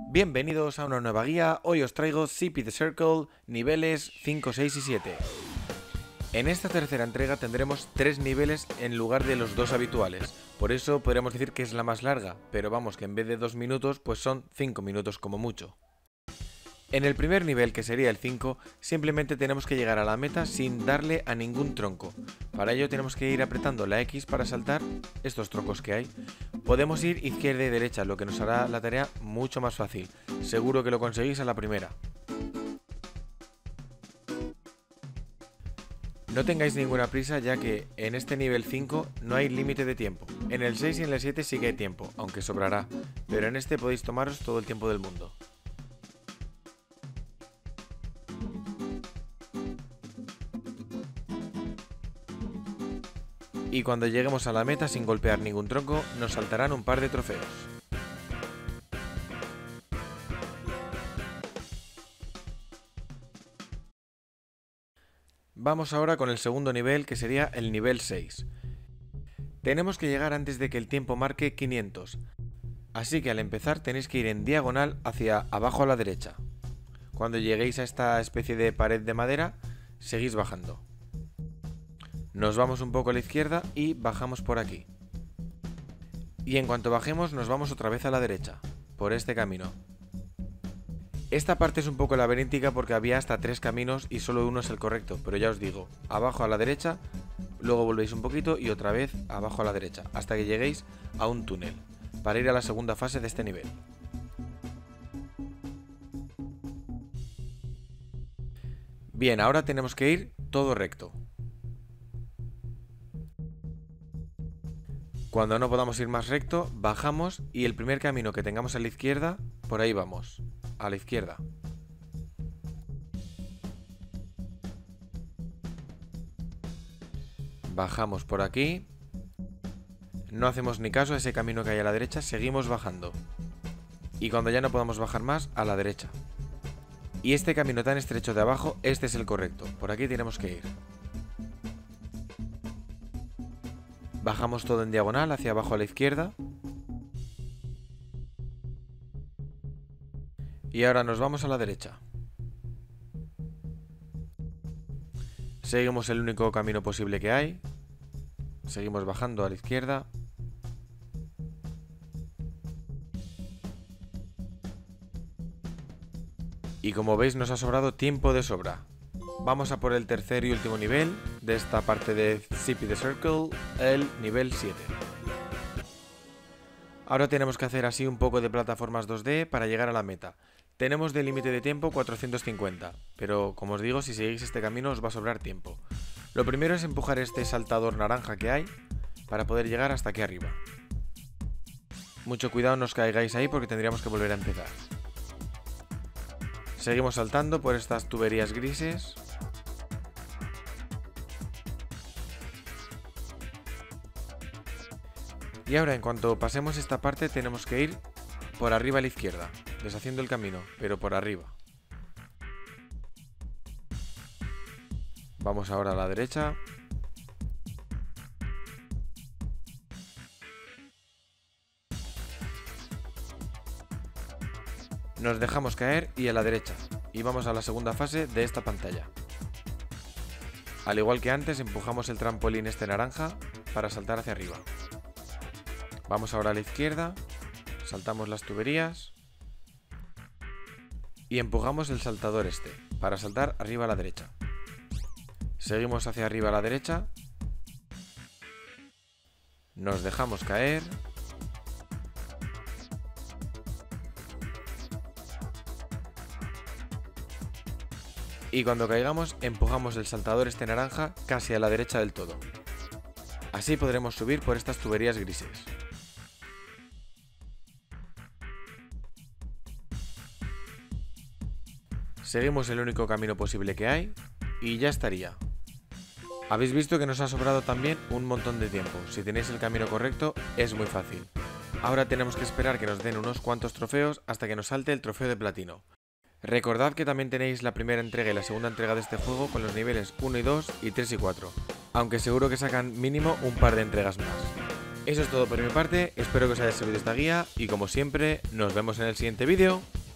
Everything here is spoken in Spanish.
Bienvenidos a una nueva guía. Hoy os traigo Zippy the Circle, niveles 5, 6 y 7. En esta tercera entrega tendremos 3 niveles en lugar de los 2 habituales. Por eso podríamos decir que es la más larga, pero vamos, que en vez de 2 minutos, pues son 5 minutos como mucho. En el primer nivel, que sería el 5, simplemente tenemos que llegar a la meta sin darle a ningún tronco. Para ello tenemos que ir apretando la X para saltar estos troncos que hay. Podemos ir izquierda y derecha, lo que nos hará la tarea mucho más fácil. Seguro que lo conseguís a la primera. No tengáis ninguna prisa, ya que en este nivel 5 no hay límite de tiempo. En el 6 y en el 7 sí que hay tiempo, aunque sobrará, pero en este podéis tomaros todo el tiempo del mundo. Y cuando lleguemos a la meta sin golpear ningún tronco, nos saltarán un par de trofeos. Vamos ahora con el segundo nivel, que sería el nivel 6. Tenemos que llegar antes de que el tiempo marque 500, así que al empezar tenéis que ir en diagonal hacia abajo a la derecha. Cuando lleguéis a esta especie de pared de madera, seguís bajando. Nos vamos un poco a la izquierda y bajamos por aquí. Y en cuanto bajemos nos vamos otra vez a la derecha, por este camino. Esta parte es un poco laberíntica porque había hasta 3 caminos y solo uno es el correcto, pero ya os digo, abajo a la derecha, luego volvéis un poquito y otra vez abajo a la derecha, hasta que lleguéis a un túnel, para ir a la segunda fase de este nivel. Bien, ahora tenemos que ir todo recto. Cuando no podamos ir más recto, bajamos y el primer camino que tengamos a la izquierda, por ahí vamos, a la izquierda. Bajamos por aquí. No hacemos ni caso a ese camino que hay a la derecha, seguimos bajando. Y cuando ya no podamos bajar más, a la derecha. Y este camino tan estrecho de abajo, este es el correcto, por aquí tenemos que ir. Bajamos todo en diagonal hacia abajo a la izquierda. Y ahora nos vamos a la derecha. Seguimos el único camino posible que hay. Seguimos bajando a la izquierda. Y como veis nos ha sobrado tiempo de sobra. Vamos a por el tercer y último nivel de esta parte de Zippy the Circle, el nivel 7. Ahora tenemos que hacer así un poco de plataformas 2D para llegar a la meta. Tenemos de límite de tiempo 450, pero como os digo, si seguís este camino os va a sobrar tiempo. Lo primero es empujar este saltador naranja que hay para poder llegar hasta aquí arriba. Mucho cuidado, no os caigáis ahí porque tendríamos que volver a empezar. Seguimos saltando por estas tuberías grises. Y ahora, en cuanto pasemos esta parte, tenemos que ir por arriba a la izquierda, deshaciendo el camino, pero por arriba. Vamos ahora a la derecha. Nos dejamos caer y a la derecha. Y vamos a la segunda fase de esta pantalla. Al igual que antes, empujamos el trampolín este naranja para saltar hacia arriba. Vamos ahora a la izquierda, saltamos las tuberías y empujamos el saltador este para saltar arriba a la derecha. Seguimos hacia arriba a la derecha, nos dejamos caer y cuando caigamos empujamos el saltador este naranja casi a la derecha del todo. Así podremos subir por estas tuberías grises. Seguimos el único camino posible que hay y ya estaría. Habéis visto que nos ha sobrado también un montón de tiempo. Si tenéis el camino correcto es muy fácil. Ahora tenemos que esperar que nos den unos cuantos trofeos hasta que nos salte el trofeo de platino. Recordad que también tenéis la primera entrega y la segunda entrega de este juego con los niveles 1 y 2 y 3 y 4. Aunque seguro que sacan mínimo un par de entregas más. Eso es todo por mi parte, espero que os haya servido esta guía y como siempre, nos vemos en el siguiente vídeo.